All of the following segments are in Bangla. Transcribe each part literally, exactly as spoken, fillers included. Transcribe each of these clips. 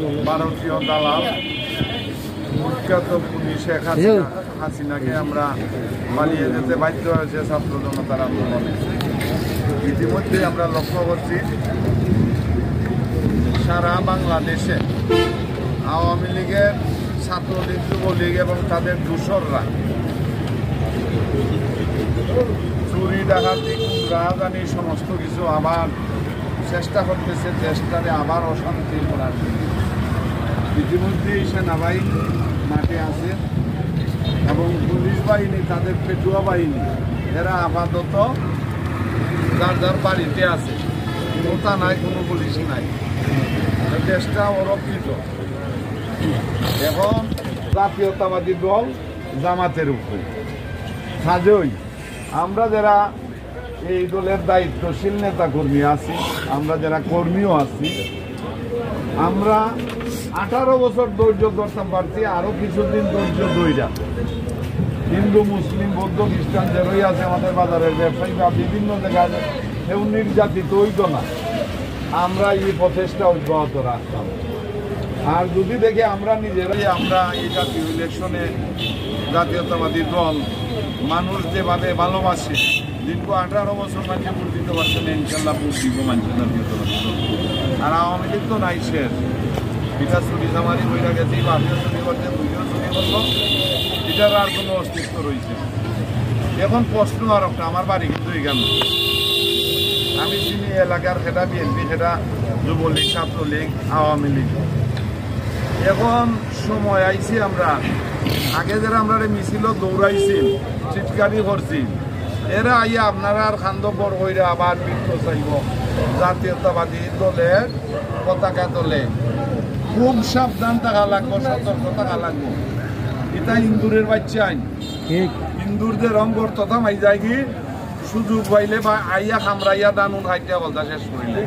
ভারতীয় দালাল কুখ্যাত পুলিশ শেখ হাসিনাকে আমরা পালিয়ে যেতে বাধ্য হয়েছে ছাত্র জনতার আন্দোলনে। ইতিমধ্যে আমরা লক্ষ্য করছি সারা বাংলাদেশে আওয়ামী লীগের, ছাত্রলীগ, যুবলীগ এবং তাদের দূষররা চুরি, ডাকাতি, রাজধানী সমস্ত কিছু আবার চেষ্টা করতেছে দেশটারে আবার অশান্তি করার জন্য। ইতিমধ্যেই সেনাবাহিনী মাঠে আছে এবং পুলিশ বাহিনী, তাদের পেটুয়া বাহিনী, এরা আপাতত যার যার বাড়িতে আছে, কোথা নাই, কোনো পুলিশ নাই, দেশটা অরক্ষিত। এখন জাতীয়তাবাদী দল জামাতের উপরে সাজই আমরা যারা এই দলের দায়িত্বশীল নেতা কর্মী আছি, আমরা যারা কর্মীও আছি, আমরা আঠারো বছর ধৈর্য ধরতাম পারছি, আরো কিছুদিন ধৈর্য ধৈর্য হিন্দু, মুসলিম, বৌদ্ধ, খ্রিস্টান যেরই আছে আমাদের বাজারের ব্যবসায়ী বা বিভিন্ন জায়গায় কেউ নির্যাতিত হইত না, আমরা এই প্রচেষ্টা অব্যাহত রাখতাম। আর যদি দেখে আমরা নিজেরাই আমরা এই জাতীয় ইলেকশনে জাতীয়তাবাদী দল মানুষ যেভাবে ভালোবাসে, দীর্ঘ আঠারো বছর মানুষে ভোট দিতে পারছে না, ইনশাল্লাহ ভোট দিব মানুষের জাতীয়তাবাদী দল। আর আওয়ামী লীগ তো নাই শেষ, এটা চুরি চামারি বইটা গেছে, বাপিও চুরি করছে, দুইও চুরি করলো, এটার আর কোনো অস্তিত্ব রয়েছে। এখন প্রশ্ন আর একটা, আমার বাড়ি কিন্তু এখানে, আমি চিনি এলাকার, সেটা বিএনপি, সেটা যুবলীগ, ছাত্রলীগ, আওয়ামী লীগ। এখন সময় আইছি আমরা, আগে যারা আমরা মিছিল দৌড়াইছি, চিৎকারি করছি, এরা আইয়া আপনারা আর খান্দ বড় হইরা আবার বৃত্ত চাইব জাতীয়তাবাদী দলের পতাকা তোলে। খুব সাবধান থাকা লাগবো, সতর্ক থাকা লাগবো। এটা ইন্দুরের বাচ্চা আইন, ইন্দুরদের রং তথা মাই যায় কি সুযোগ পাইলে বা আইয়া খামরাইয়া দানুন খাইতে বলতা শেষ করিলে।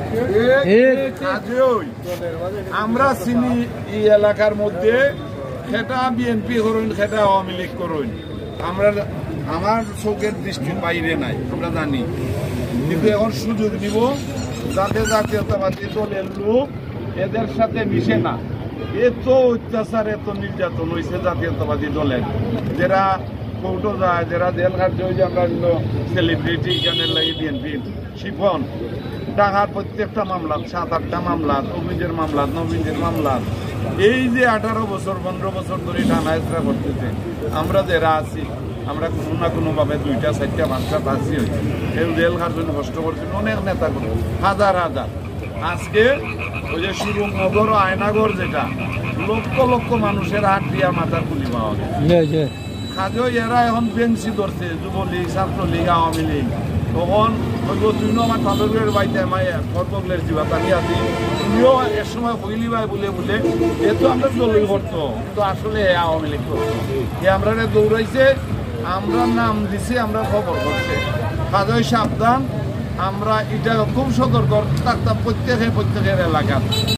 আমরা চিনি এই এলাকার মধ্যে সেটা বিএনপি করুন, সেটা আওয়ামী লীগ করুন, আমরা আমার চোখের দৃষ্টির বাইরে নাই, আমরা জানি। কিন্তু এখন সুযোগ নিব যাতে জাতীয়তাবাদী দলের লোক এদের সাথে মিশে না। এত অত্যাচার, এত নির্যাতন হয়েছে জাতীয়তাবাদী দলের, যারা কোর্টও যায়, যারা জেল কার্য হয়েছে, আমরা সেলিব্রিটি এখানে লাগে বিএনপি শিফন টাকার প্রত্যেকটা মামলা, সাত আটটা মামলা, অভিযোগের মামলা, নবীনের মামলা, এই যে আঠারো বছর পনেরো বছর ধরে টানা হেঁচড়া করতেছে, আমরা যারা আছি, আমরা কোনো না কোনোভাবে দুইটা চারটা পাঁচটা বাঁচি হয়েছি। কেউ জেল কার্য কষ্ট করছেন, অনেক নেতা করে হাজার হাজার। আজকে ওই যে সুরঙ্গনগর, আয়নাগর, যেটা লক্ষ লক্ষ মানুষের হাত দিয়া মাথার কুলি পাওয়া যায়। কাজে এরা এখন বেঞ্চি ধরছে, যুবলীগ, ছাত্রলীগ, আওয়ামী লীগ। তখন ওই তুই আমার তাদের বাড়িতে সর্বগলের জীবা তাকে আছি, তুমিও এক সময় হইলি ভাই বলে বলে এ তো আমরা দলই করতো, কিন্তু আসলে আওয়ামী লীগ করতো। এ আমরা দৌড়াইছে, আমরা নাম দিছি, আমরা খবর করছে। কাজে সাবধান, আমরা এটা খুব সতর্ক থাকতাম প্রত্যেকের প্রত্যেকের এলাকার।